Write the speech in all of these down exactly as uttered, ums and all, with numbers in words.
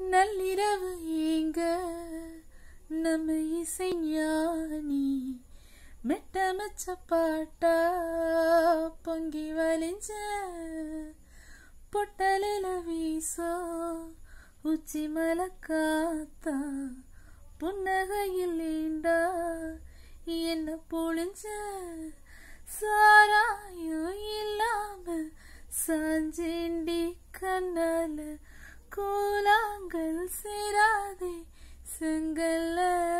நள்ளிரவு ஏங்க நம்ம இசை ஞானி மெட்டமச்ச பாட்டா பொங்கி வலிஞ்ச பொட்டலில வீசோ உச்சி மலை காத்தா புன்னகையில் ஏண்டா என்ன பொழிஞ்ச சாராயம் இல்லாம சாஞ்சேண்டி கண்ணால கோலாங்கல் சேராதே செங்கல்ல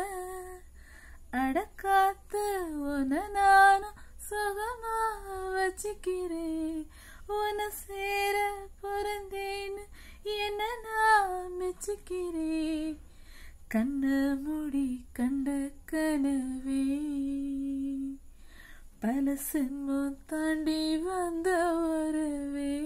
அடக்காத்து உன நானும் சுகமா வச்சுக்கிறேன் உன சேர பிறந்தேன்னு என்ன நான் மெச்சுக்கிறேன் கண்ண மூடி கண்ட கனவே பல சென்மம் தாண்டி வந்த வரவே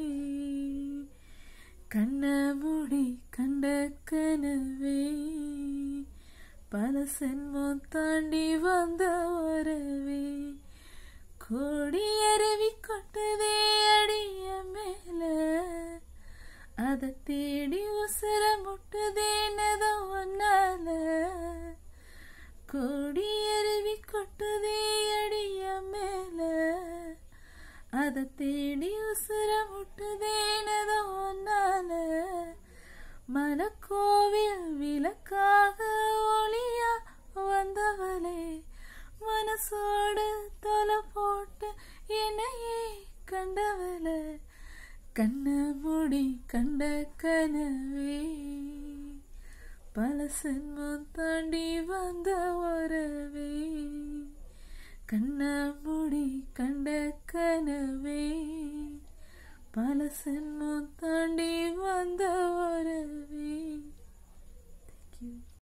கண்ண மூடி கண்ட கனவே பல சென்மம் தாண்டி வந்த வரவே கோடி அருவி கொட்டுதே அடிய மேல அத தேடி உசர முட்டுதேனதோ ஒன்னால கோடி அருவி கொட்டுதே அடிய மேல அத தேடி உசர முட்டுதேனதோ ஒன்னால மனக்கோவில் விளக்காக ஒளியா வந்தவளே மனசோடு தொலை போட்டு என்னையே கண்டவளே கண்ண மூடி கண்ட கனவே பல சென்மம் தாண்டி வந்த வரவே கண்ண மூடி கண்ட கனவே பல சென்மம் தாண்டி வந்த வரவே. Thank you.